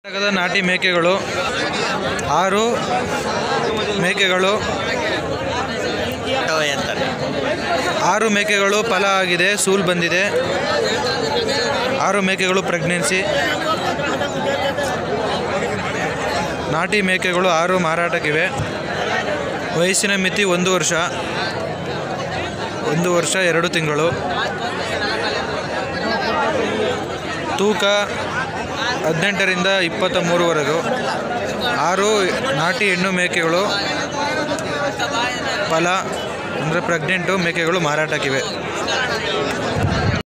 ನಾಟಿ ಮೇಕೆಗಳು 6 ಮೇಕೆಗಳು 6 ಮೇಕೆಗಳು ಫಲ ಆಗಿದೆ, ಸೂಲ್ ಬಂದಿದೆ. 6 ಮೇಕೆಗಳು ಪ್ರೆಗ್ನೆನ್ಸಿ. ನಾಟಿ ಮೇಕೆಗಳು 6 ಮಾರಾಟಕ್ಕಿವೆ. ವಯಸ್ಸಿನ ಮಿತಿ 1 ವರ್ಷ, 1 ವರ್ಷ 2 ತಿಂಗಳು. ತೂಕ 18ರಿಂದ 23ವರೆಗೂ. 6 ನಾಟಿ ಹೆಣ್ಣು ಮೇಕೆಗಳು ಫಲ ಅಂದರೆ ಪ್ರೆಗ್ನೆಂಟು ಮೇಕೆಗಳು ಮಾರಾಟಕ್ಕಿವೆ.